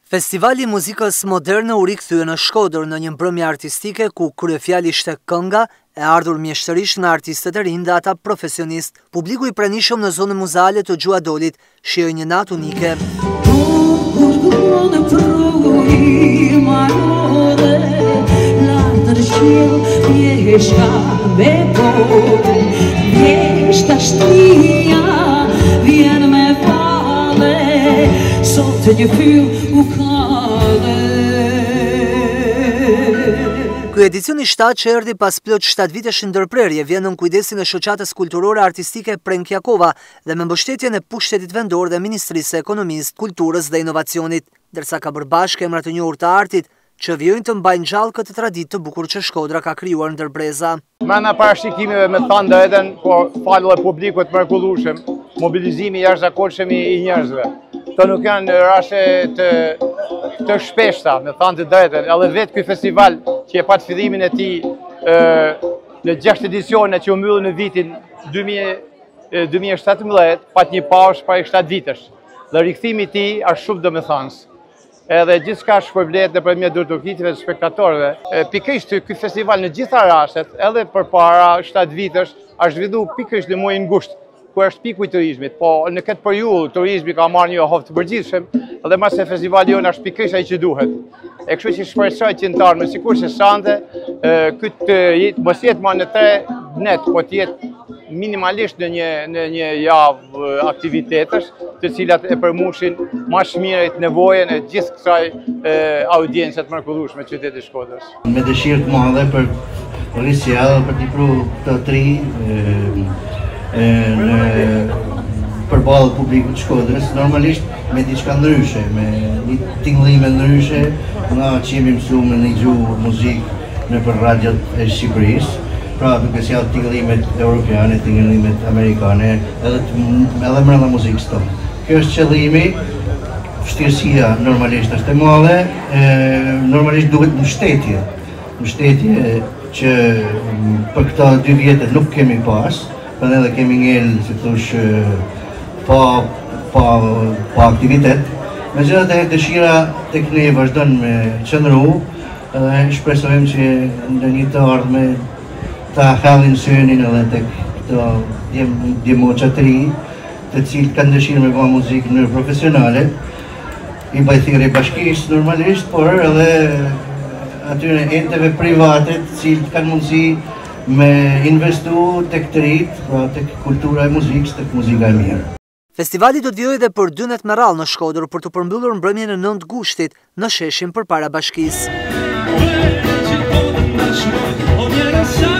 Festivali Muzikës Moderne u rikthye në Shkodër në një mbrëmje artistike ku kryefjali ishte kënga e ardhur mjeshtërisht nga artistët e rinj dhe ata profesionist. Publiku i pranishëm në zonën muzale të Gjuadolit shihoi një natë unike. Ky edicioni 7 që erdhi pas plot 7 vitesh ndërprerje vjen në kujdesin e shoqatës kulturore artistike Prenkjakova dhe me mbështetjen e pushtetit vendor dhe Ministrisë së Ekonomisë, Kulturës dhe Inovacionit, ndërsa ka bërë bashkë emra të njohur të artit që vijojnë të mbajnë gjallë këtë traditë të bukur që Shkodra ka krijuar ndër breza. Mana parashikimeve me thënë drejtën, po falë dhe publikut mrekullueshëm, mobilizimi jashtëzakonshëm i njerëzve. Këto nuk janë rashe të shpeshta, me thënë të drejtën, edhe vetë ky festival që e pat fillimin e tij në 6 edicione që u mbyllën në vitin 2017, pat një paush para 7 vitesh. Dhe rikthimi i tij është shumë domethënës. Edhe gjithçka shpërblet nëpërmjet durtokitjeve të spektatorëve. Pikërisht ky festival në gjitha rastet, edhe përpara 7 vitesh, është zhvilluar pikërisht në muajin gusht, ku është piku i turizmit, po në këtë periudhë turizmi ka marrë një hovë të përgjithshëm, dhe mase festivali jonë është pikërisht ai që duhet. E kështu që shpresoj qytetarët, sikurse sante, këtë mos jetë më në 3 net, po të jetë minimalisht në një javë aktivitetesh, të cilat e përmbushin më së miri nevojën e gjithë kësaj audiencë të mrekullueshme të qytetit Shkodrës. Me dëshirë të madhe për rrisjellë, për t'i pru të tri përballë publikut të Shkodrës, normalisht me diçka ndryshe, me një tingëllime ndryshe, nga që jemi mësuar me një gjuhë muzikë në për radiot e Shqipërisë. Pra, duke si janë tingëllimet europiane, tingëllimet amerikane, edhe brenda muzikës tonë. Kjo është qëllimi, vështirësia normalisht është e madhe, normalisht duhet mbështetje. Mbështetje që për këta 2 vjet nuk kemi pas, për edhe kemi ngel, si thosh, pa aktivitet. Megjithatë, dëshira tek ne vazhdon me qëndru, dhe shpresojmë që në një të ardhme ta hallin synin edhe tek këto djemoqa të ri, të cilët kanë dëshirë me bëjë muzikë në profesionale, i bajthiri bashkisë normalisht, por edhe atyre enteve private të cilët kanë mundësi me investu tek të rit, pra tek kultura e muzikës, tek muzika e mirë. Festivali do të vijojë edhe për 2 net me radhë në Shkodër për të përmbyllur mbrëmjen e 9 gushtit në sheshin përpara bashkisë.